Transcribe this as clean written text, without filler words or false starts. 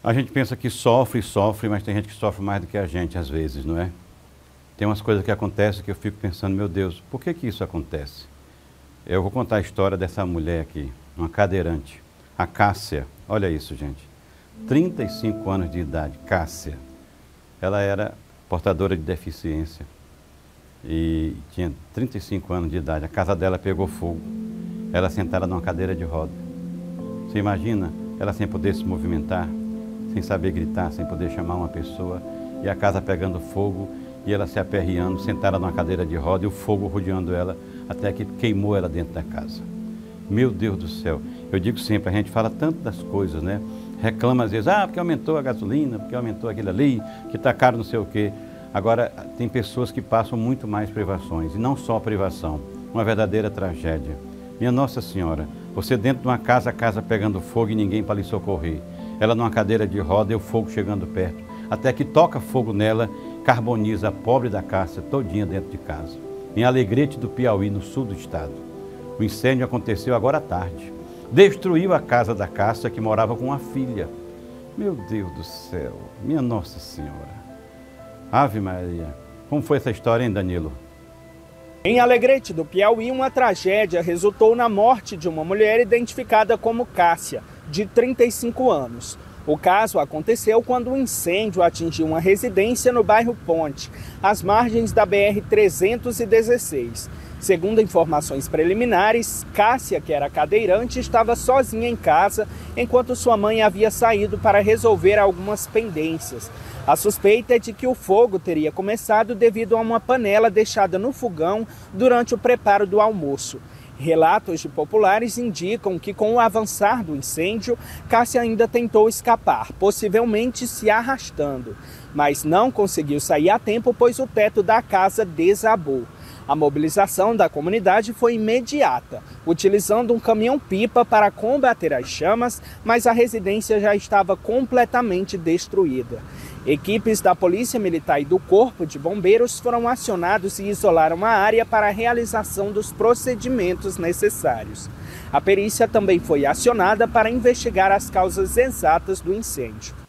A gente pensa que sofre, mas tem gente que sofre mais do que a gente às vezes, não é? Tem umas coisas que acontecem que eu fico pensando, meu Deus, por que que isso acontece? Eu vou contar a história dessa mulher aqui, uma cadeirante, a Cássia. Olha isso, gente. 35 anos de idade, Cássia. Ela era portadora de deficiência e tinha 35 anos de idade. A casa dela pegou fogo. Ela sentada numa cadeira de roda. Você imagina ela sem poder se movimentar, sem saber gritar, sem poder chamar uma pessoa, e a casa pegando fogo, e ela se aperreando, sentada numa cadeira de roda, e o fogo rodeando ela, até que queimou ela dentro da casa. Meu Deus do céu, eu digo sempre, a gente fala tanto das coisas, né? Reclama às vezes, porque aumentou a gasolina, porque aumentou aquilo ali, que está caro não sei o quê. Agora, tem pessoas que passam muito mais privações, e não só privação, uma verdadeira tragédia. Minha Nossa Senhora, você dentro de uma casa, a casa pegando fogo e ninguém para lhe socorrer. Ela numa cadeira de roda e o fogo chegando perto, até que toca fogo nela, carboniza a pobre da Cássia todinha dentro de casa. Em Alegrete do Piauí, no sul do estado. O incêndio aconteceu agora à tarde. Destruiu a casa da Cássia, que morava com uma filha. Meu Deus do céu, minha Nossa Senhora. Ave Maria. Como foi essa história, hein, Danilo? Em Alegrete do Piauí, uma tragédia resultou na morte de uma mulher identificada como Cássia, de 35 anos. O caso aconteceu quando um incêndio atingiu uma residência no bairro Ponte, às margens da BR-316. Segundo informações preliminares, Cássia, que era cadeirante, estava sozinha em casa, enquanto sua mãe havia saído para resolver algumas pendências. A suspeita é de que o fogo teria começado devido a uma panela deixada no fogão durante o preparo do almoço. Relatos de populares indicam que, com o avançar do incêndio, Cássia ainda tentou escapar, possivelmente se arrastando, mas não conseguiu sair a tempo, pois o teto da casa desabou. A mobilização da comunidade foi imediata, utilizando um caminhão-pipa para combater as chamas, mas a residência já estava completamente destruída. Equipes da Polícia Militar e do Corpo de Bombeiros foram acionados e isolaram a área para a realização dos procedimentos necessários. A perícia também foi acionada para investigar as causas exatas do incêndio.